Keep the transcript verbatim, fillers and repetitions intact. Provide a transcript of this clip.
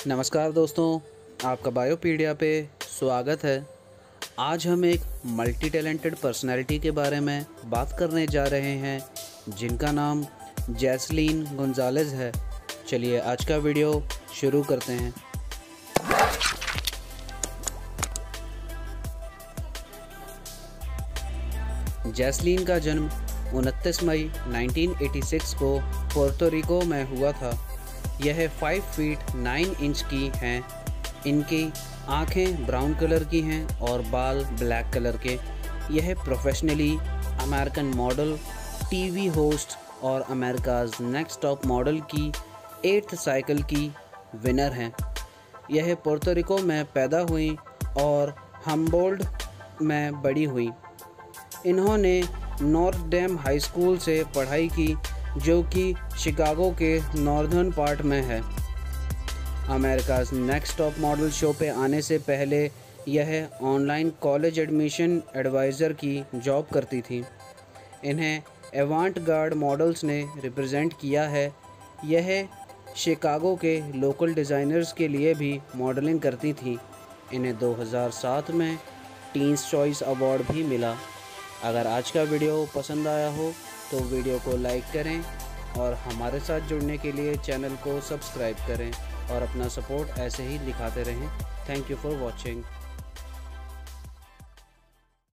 नमस्कार दोस्तों, आपका बायोपीडिया पे स्वागत है। आज हम एक मल्टी टैलेंटेड पर्सनैलिटी के बारे में बात करने जा रहे हैं जिनका नाम जैस्लीन गोंजालेज है। चलिए आज का वीडियो शुरू करते हैं। जैस्लीन का जन्म उनतीस मई उन्नीस सौ छियासी को पोर्टो रिको में हुआ था। यह पाँच फीट नौ इंच की हैं। इनकी आंखें ब्राउन कलर की हैं और बाल ब्लैक कलर के। यह professionally American model, TV host और अमेरिकाज़ नेक्स्ट टॉप मॉडल की एट्थ साइकिल की विनर हैं। यह पोर्टो रिको में पैदा हुई और हम्बोल्ट में बड़ी हुई। इन्होंने नॉर्थ डैम हाई स्कूल से पढ़ाई की जो कि शिकागो के नॉर्दर्न पार्ट में है। America's next top model show पे आने से पहले यह ऑनलाइन कॉलेज एडमिशन एडवाइज़र की जॉब करती थी। इन्हें एवांट गार्ड मॉडल्स ने रिप्रेजेंट किया है। यह शिकागो के लोकल डिज़ाइनर्स के लिए भी मॉडलिंग करती थी। इन्हें दो हज़ार सात में टीन्स चॉइस अवार्ड भी मिला। अगर आज का वीडियो पसंद आया हो तो वीडियो को लाइक करें और हमारे साथ जुड़ने के लिए चैनल को सब्सक्राइब करें और अपना सपोर्ट ऐसे ही दिखाते रहें। Thank you for watching.